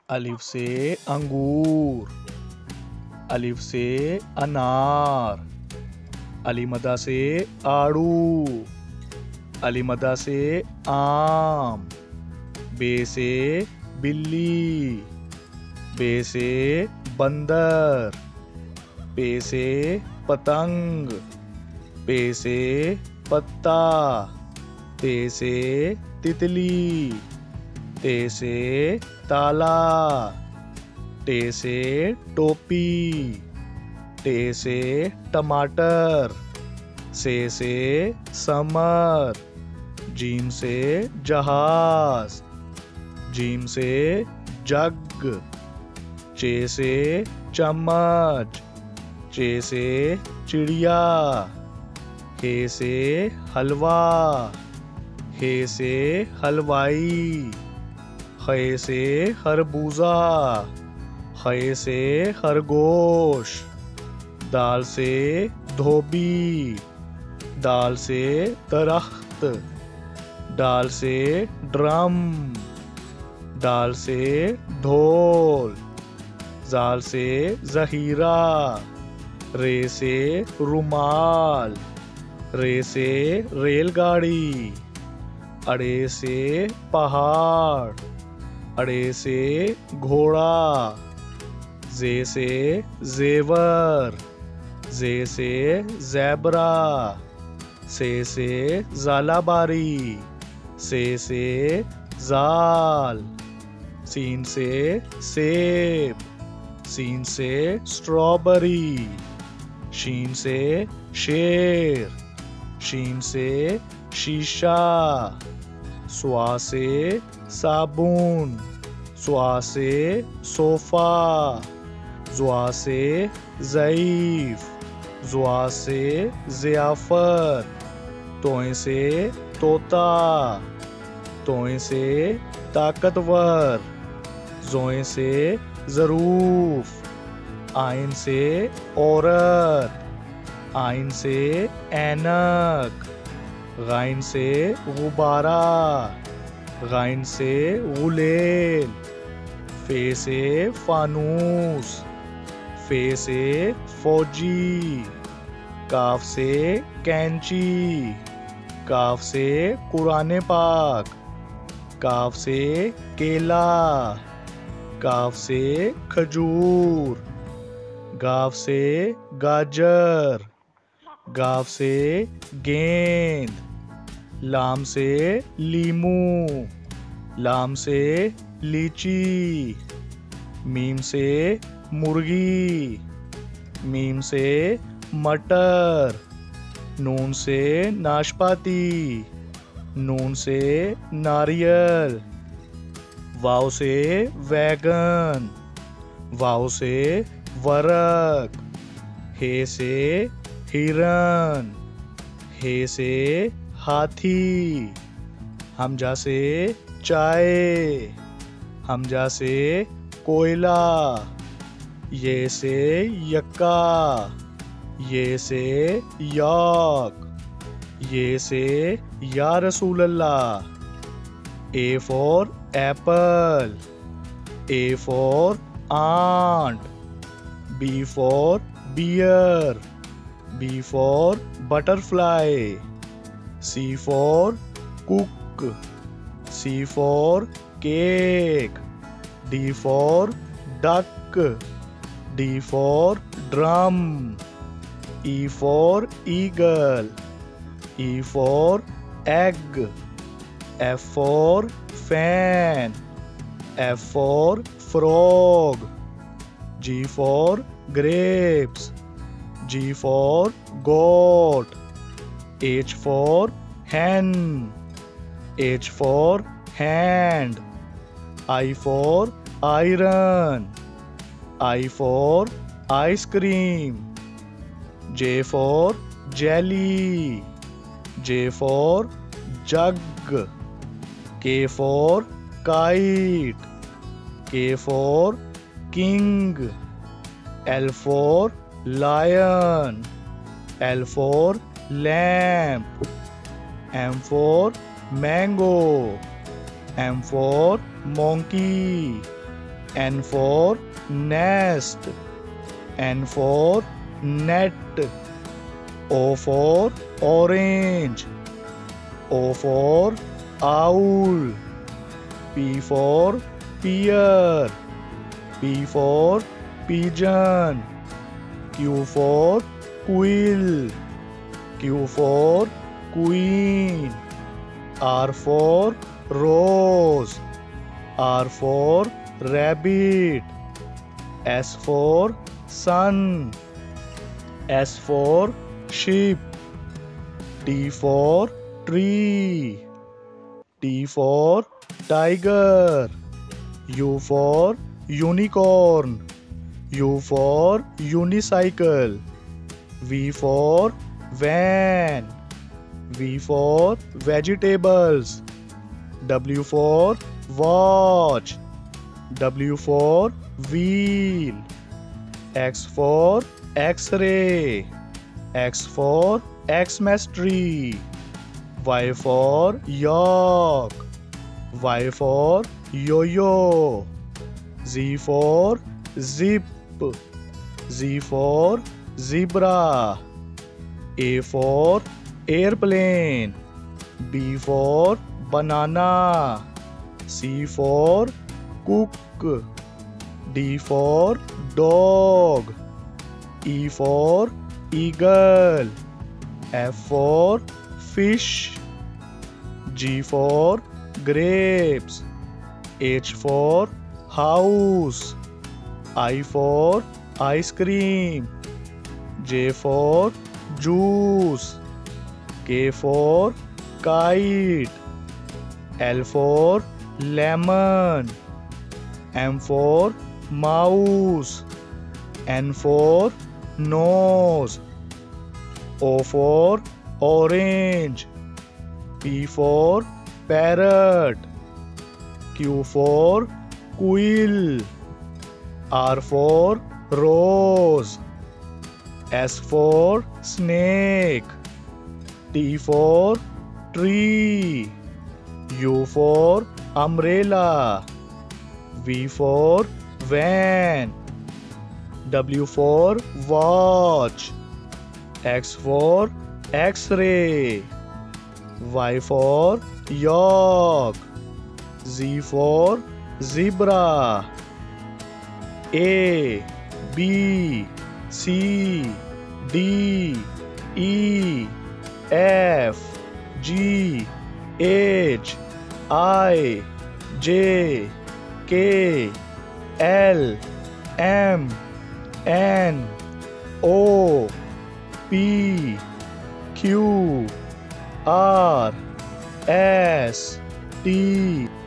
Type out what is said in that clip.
अलिफ से अंगूर, अलिफ से अनार, अलीमदा से आड़ू, अलीमदा से आम, बे से बिल्ली, बे से बंदर, पे से पतंग, पे से पत्ता, ते से तितली, ते से ताला, टे से टोपी, टे से टमाटर, से समर, जीम से जहाज, जीम से जग, चे से चम्मच, चे से चिड़िया, हे से हलवा, हे से हलवाई, खे से खरबूजा, खे से खरगोश, दाल से धोबी, दाल से दरख्त, दाल से ड्रम, दाल से ढोल, जाल से जहीरा, रे से रुमाल, रे से रेलगाड़ी, अड़े से पहाड़, अड़े से घोड़ा, जे से जेवर, जे से ज़ेबरा, से ज़ालाबारी, से ज़ाल, सीन से सेब, सीन से स्ट्रॉबेरी, शीन से शेर, शीन से शीशा, स्वा से साबुन, स्वा से सोफा, ज़्वा से ज़ईफ, ज़्वा से ज़ियाफ़त, तोए से तोता, तोए से ताकतवर, ज़ोए से ज़रूफ, आइन से औरत, आइन से ऐनक, गाइन से गुब्बारा, गाइन से गुलेल, फे से फानूस, फे से फौजी, काफ से कैंची, काफ से कुरान पाक, काफ से केला, काफ से खजूर, गाफ से गाजर, गाफ से गेंद, लाम से लीमू, लाम से लीची, मीम से मुर्गी, मीम से मटर, नून से नाशपाती, नून से नारियल, वाव से वैगन, वाव से वरक, हे से हिरन, हे से हाथी, हमजा से चाय, हमजा से कोयला, ये से यक्का, ये से याक, ये से या रसूल अल्लाह, A for apple, A for ant, B for bear, B for butterfly, C for cook, C for cake, D for duck, D for drum, E for eagle, E for egg, F for fan, F for frog, G for grapes, G for goat, H for hen, H for hand, I for iron, I for ice cream, J for jelly, J for jug, K for kite, K for king, L for lion, L for lamp, M for mango, M for monkey, N for nest. N for net. O for orange. O for owl. P for pear. P for pigeon. Q for quill. Q for queen. R for rose. R for rabbit. S for sun. S for sheep. T for tree. T for tiger. U for unicorn. U for unicycle. V for van. V for vegetables. W for watch. W for wheel. X for X-ray. X for Xmas tree. Y for york. Y for yo-yo. Z for zip. Z for zebra. A for airplane. B for banana. C for cook. D for dog. E for eagle. F for fish. G for grapes. H for house. I for ice cream. J for juice. K for kite. L for lemon. M for mouse. N for nose. O for orange. P for parrot. Q for quill. R for rose. S for snake. T for tree. U for umbrella. V for van. W for watch. X for X-ray. Y for york. Z for zebra. A, B, C, D, E, F, G, H, I, J, K, L, M, N, O, P, Q, R, S, T